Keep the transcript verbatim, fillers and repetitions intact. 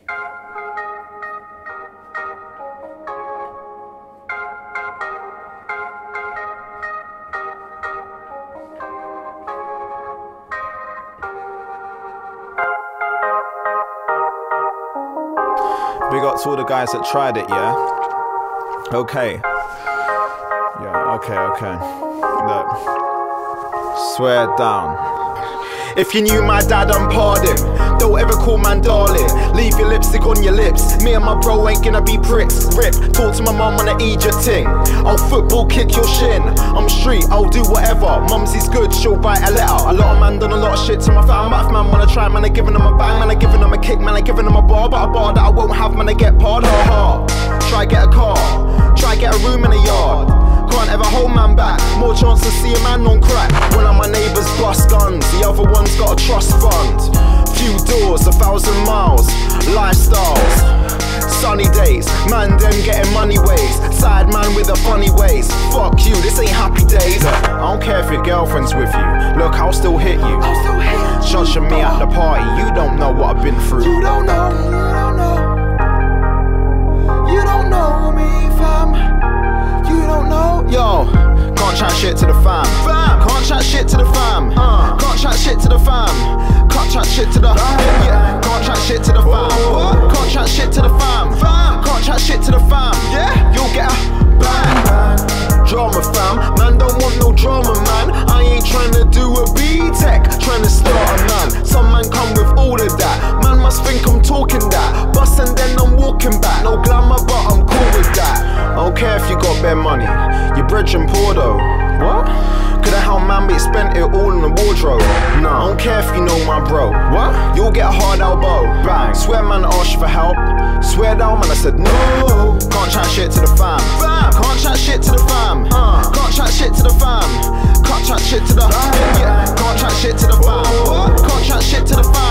Big up to all the guys that tried it, yeah? Okay. Yeah, okay, okay. Look. Swear down. If you knew my dad, I'm pardon. Don't ever call man darling. Leave your lipstick on your lips. Me and my bro ain't gonna be pricks. Rip, talk to my mum when I eat your ting. I'll football kick your shin. I'm street, I'll do whatever. Mumsy's good, she'll write a letter. A lot of man done a lot of shit to my fat mouth, man. When I try, man, I giving them a bang, man, I giving them a kick, man, I giving them a bar. But a bar that I won't have, man, I get parred. Ha ha. Try get a car, try get a room in a yard. Can't ever hold man back. More chance to see a man on crack. One of my neighbours bust guns, the other one's got a trust fund. Few doors, a thousand miles, lifestyles. Sunny days, man them getting money ways. Side man with the funny ways. Fuck you, this ain't happy days. I don't care if your girlfriend's with you. Look, I'll still hit you. Judging me at the party, you don't know what I've been through. You don't know, you don't know. You don't know me, fam. You don't know. Yo, can't chat shit to the fam. Fam. Can't chat shit to the fam. Uh. Can't chat shit to the fam. Can't chat shit to the fam. Yeah. Can't chat shit to the fam. What? Can't chat shit to the fam. Fam. Can't chat shit to the fam. Yeah. You'll get a bang. Bang. Drama fam. Man don't want no drama, man. I ain't trying to do a B-Tech. Trying to start a man. Some man come with all of that. Man must think I'm talking that. Bust and then I'm walking back. No glamour, but I'm cool with that. I don't care if you got bare money. Your brethren poor though. What? Coulda how man be spent it all in the wardrobe. No, I don't care if you know my bro. What? You'll get a hard elbow. Bang. Swear man asked you for help. Swear down man I said no. Can't chat shit to the fam. Fam. Can't chat shit to the fam. Uh. Can't chat shit to the fam. Can't chat shit to the yeah. Can't chat shit to the fam. What? Can't chat shit to the fam.